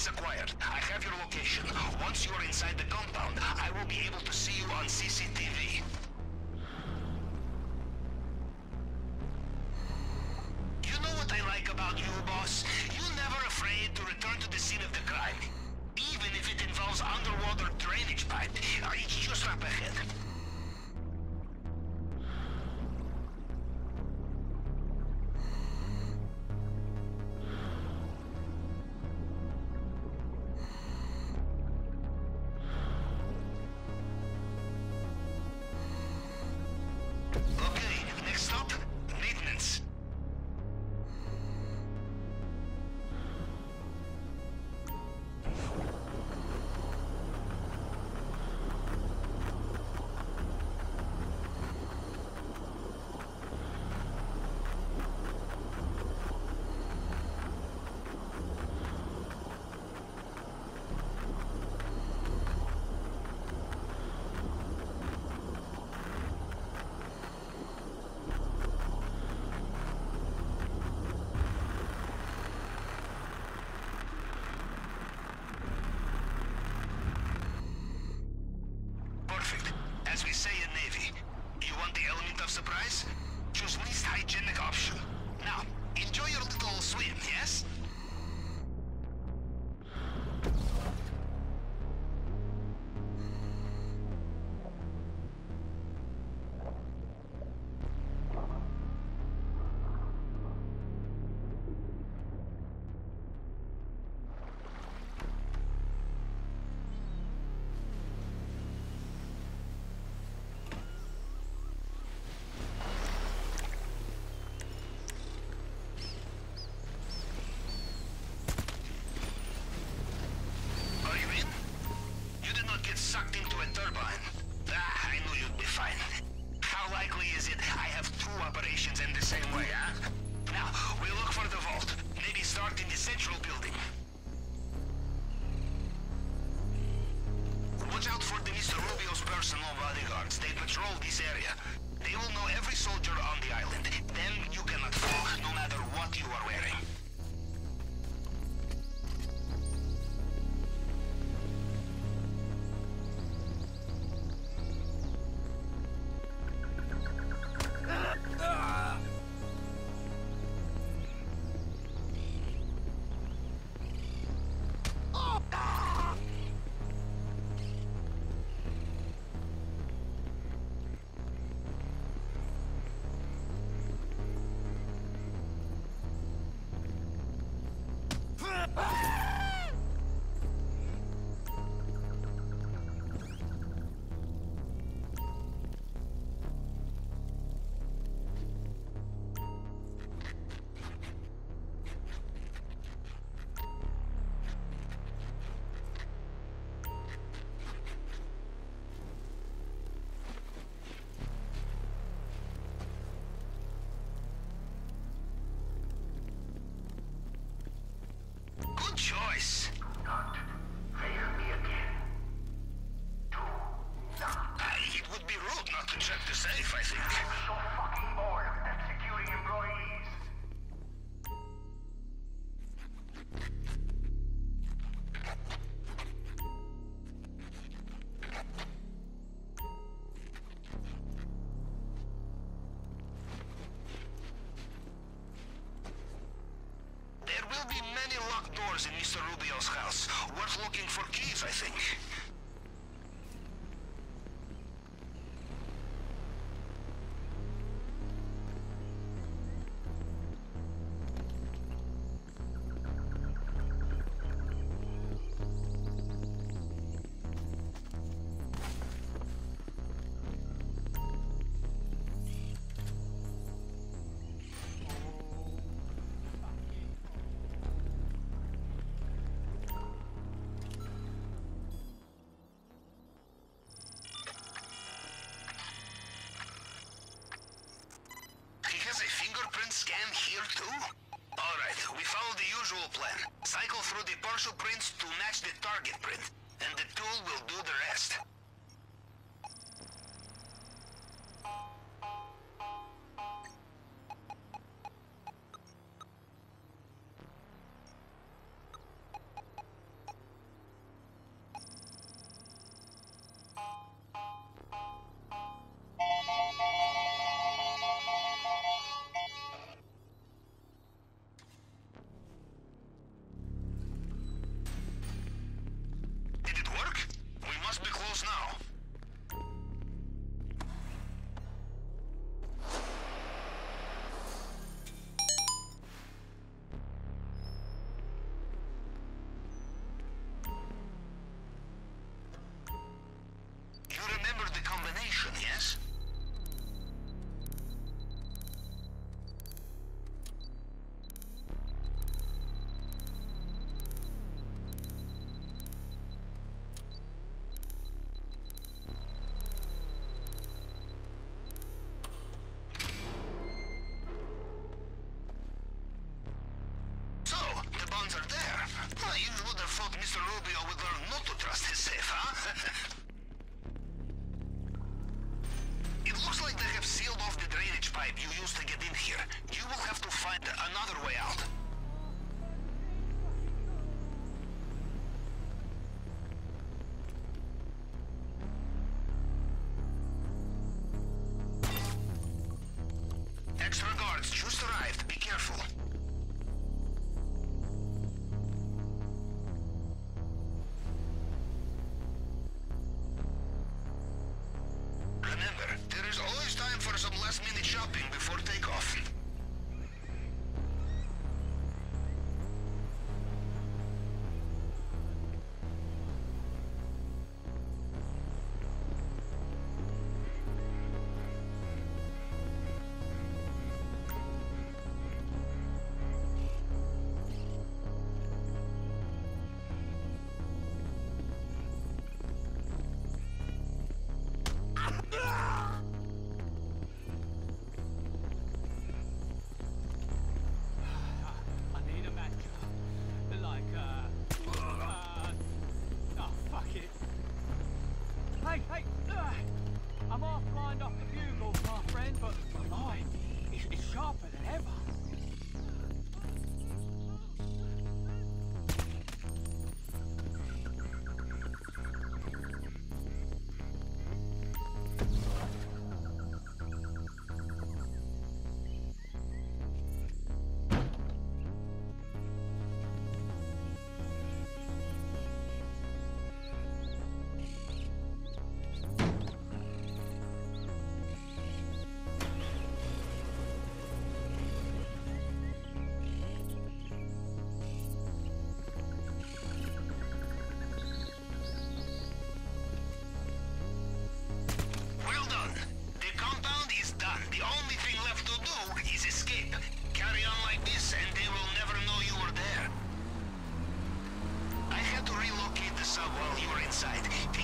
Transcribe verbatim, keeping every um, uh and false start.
Targets acquired. I have your location. Once you are inside the compound, I will be able to see you on C C T V. You know what I like about you, boss? You're never afraid to return to the scene of the crime. Even if it involves underwater drainage pipe. Uh, It's just up ahead. Okay, next stop, maintenance. Perfect. As we say in Navy, you want the element of surprise? Choose least hygienic option. Now, enjoy your little swim, yes? Are you in? You did not get sucked into a turbine. Ah, I knew you'd be fine. How likely is it I have two operations in the same way, huh? Now, we look for the vault. Maybe start in the central building. Watch out for the Mister Rubio's personal bodyguards. They patrol this area. They will know every soldier on the island. Then you cannot fall, no matter what you are wearing. Good choice. Not fail me again. Do not. Uh, it would be rude not to check the safe, I think. I'm so fucking bored of executing employees. There will be many locked doors in Mister Rubio's house. Worth looking for keys, I think. He has a fingerprint scan here too? Alright, we follow the usual plan. Cycle through the partial prints to match the target print, and the tool will do the rest. explanation, yes? So, the bonds are there. Well, you would have thought Mister Rubio would learn not to trust his safe, huh? It looks like they have sealed off the drainage pipe you used to get in here. You will have to find another way out. Extra guards just arrived. Be careful. Remember, there is always time for some last-minute shopping before takeoff. I need a match. Like, uh, uh, oh, fuck it. Hey, hey, uh, I'm half blind off the bugle, my friend, but mine is, is sharper than ever. Well done. The compound is done. The only thing left to do is escape. Carry on like this and they will never know you were there. I had to relocate the sub while you were inside.